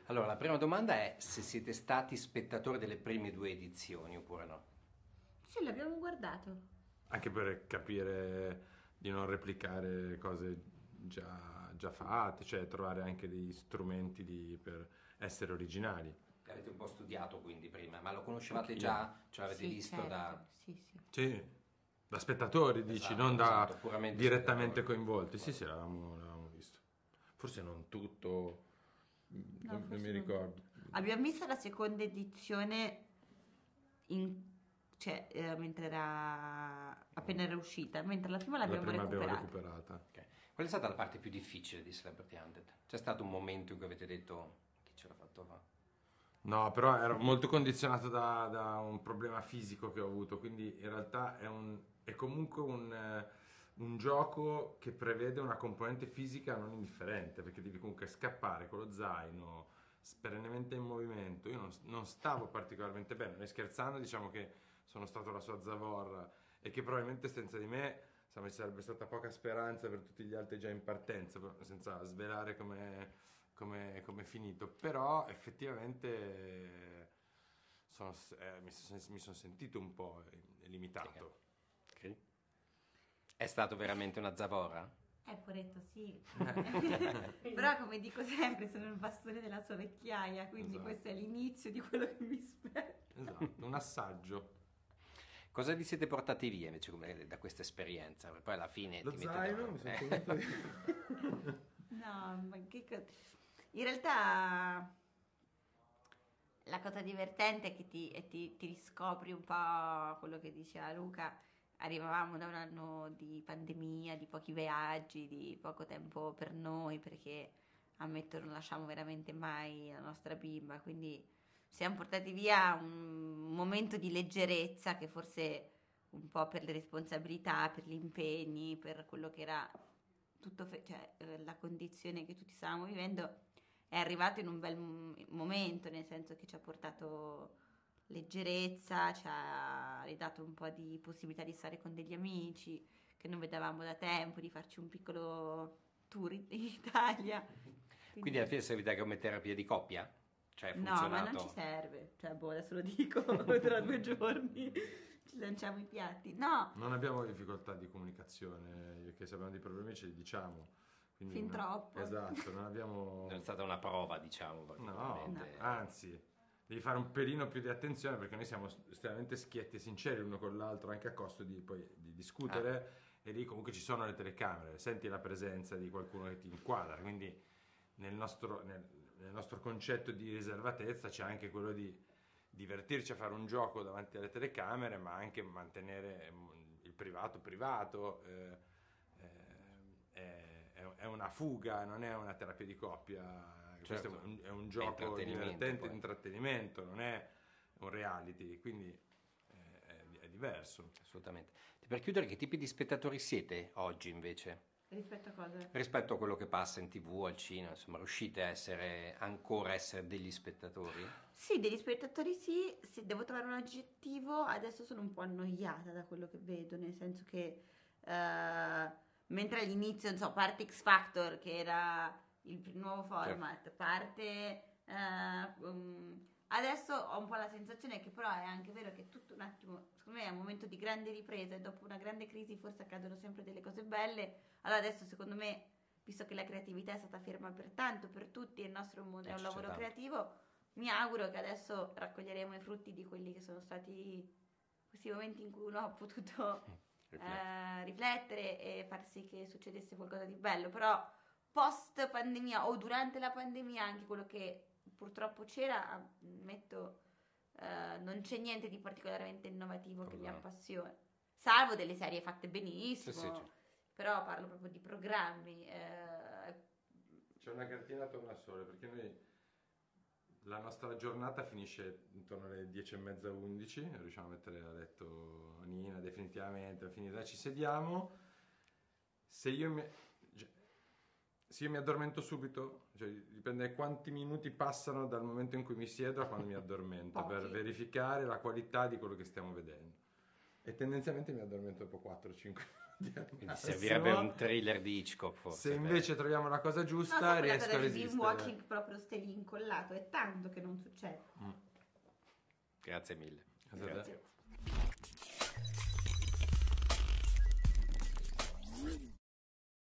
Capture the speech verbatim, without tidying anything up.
Allora, la prima domanda è se siete stati spettatori delle prime due edizioni oppure no. Sì, l'abbiamo guardato. Anche per capire di non replicare cose già, già fatte, cioè trovare anche degli strumenti di- per essere originali. Avete un po' studiato quindi prima, ma lo conoscevate Pochino. già? Ce l'avete Sì, visto certo. da... Sì, sì. Sì, da spettatori dici, Esatto, non da esatto, puramente direttamente spettatori. coinvolti. Sì, sì, l'avevamo, l'avevamo visto. Forse non tutto, No, non, non forse mi non. ricordo. Abbiamo visto la seconda edizione in- cioè, eh, mentre era appena era uscita, mentre la prima La l'abbiamo prima abbiamo recuperata. recuperata. Ok. Qual è stata la parte più difficile di Celebrity Hunted? C'è stato un momento in cui avete detto chi ce l'ha fatto fare? No, però ero molto condizionato da, da un problema fisico che ho avuto, quindi in realtà è, un, è comunque un, eh, un gioco che prevede una componente fisica non indifferente, perché devi comunque scappare con lo zaino, s- perennemente in movimento. Io non, non stavo particolarmente bene, noi scherzando diciamo che sono stato la sua zavorra e che probabilmente senza di me insomma, ci sarebbe stata poca speranza per tutti gli altri già in partenza, però senza svelare come come come è finito, però effettivamente eh, sono, eh, mi sono mi son sentito un po' eh, limitato. Ok. È stato veramente una zavorra? Eh, poretto, sì. Però come dico sempre, sono il bastone della sua vecchiaia, quindi Esatto. questo è l'inizio di quello che mi aspetta. Esatto, un assaggio. Cosa vi siete portati via invece come- da questa esperienza? Poi alla fine Lo ti metti zaino, mi davanti. sono Eh. tenuto No, ma che co- In realtà la cosa divertente è che ti, e ti, ti riscopri un po' quello che diceva Luca. Arrivavamo da un anno di pandemia, di pochi viaggi, di poco tempo per noi, perché ammetto non lasciamo veramente mai la nostra bimba, quindi ci siamo portati via un momento di leggerezza che forse un po' per le responsabilità, per gli impegni, per quello che era tutto, fe- cioè eh, la condizione che tutti stavamo vivendo, è arrivato in un bel m- momento, nel senso che ci ha portato leggerezza, ci ha ridato un po' di possibilità di stare con degli amici che non vedevamo da tempo, di farci un piccolo tour in in Italia. Quindi alla fine è servita come terapia di coppia? Cioè è No, ma non funzionato? ci serve. Cioè, boh, adesso lo dico, tra due giorni ci lanciamo i piatti. No, Non abbiamo difficoltà di comunicazione, perché se abbiamo dei problemi ce li diciamo. Quindi fin no- troppo. Esatto, non abbiamo... Non è stata una prova, diciamo, No, particolarmente. anzi, devi fare un pelino più di attenzione perché noi siamo estremamente schietti e sinceri l'uno con l'altro, anche a costo di, poi, di discutere, e lì comunque ci sono le telecamere, senti la presenza di qualcuno che ti inquadra, quindi nel nostro, nel, nel nostro concetto di riservatezza c'è anche quello di divertirci a fare un gioco davanti alle telecamere, ma anche mantenere mm, il privato privato. eh, eh, è, è- è una fuga, non è una terapia di coppia. Questo Certo. è un, è un È gioco intrattenimento, divertente poi. di intrattenimento, non è un reality, quindi eh, è, è diverso. Assolutamente. Per chiudere, che tipi di spettatori siete oggi invece? Rispetto a cosa? Rispetto a quello che passa in tivù, al cinema, insomma, riuscite a essere ancora essere degli spettatori? Sì, degli spettatori sì, se devo trovare un aggettivo, adesso sono un po' annoiata da quello che vedo, nel senso che eh, mentre all'inizio, non so, parte X Factor, che era il pr- nuovo format, parte... eh, um, adesso ho un po' la sensazione che però è anche vero che è tutto un attimo, secondo me è un momento di grande ripresa e dopo una grande crisi forse accadono sempre delle cose belle, allora adesso secondo me, visto che la creatività è stata ferma per tanto, per tutti, e il nostro mondo Eh, è un c'è lavoro tanto. creativo, mi auguro che adesso raccoglieremo i frutti di quelli che sono stati questi momenti in cui uno ha potuto Riflettere. eh, riflettere e far sì che succedesse qualcosa di bello. Però post pandemia o durante la pandemia anche quello che purtroppo c'era, ammetto, eh, non c'è niente di particolarmente innovativo che mi Cosa? appassiona. Salvo delle serie fatte benissimo, Sì, sì, certo. però parlo proprio di programmi. eh, C'è una cartina torna sole perché noi la nostra giornata finisce intorno alle dieci e mezza, undici, non riusciamo a mettere a letto Nina definitivamente, è finita, ci sediamo, se io mi, cioè, se io mi addormento subito, cioè, dipende da quanti minuti passano dal momento in cui mi siedo a quando mi addormento, per Pochi. verificare la qualità di quello che stiamo vedendo. E tendenzialmente mi addormento dopo quattro cinque Quindi servirebbe un thriller di Hitchcock forse. Se invece per... troviamo la cosa No, giusta, sai quella riesco cosa a del resistere. dream walking proprio stai lì incollato, è tanto che non succede. Grazie mille. Grazie a te. Grazie.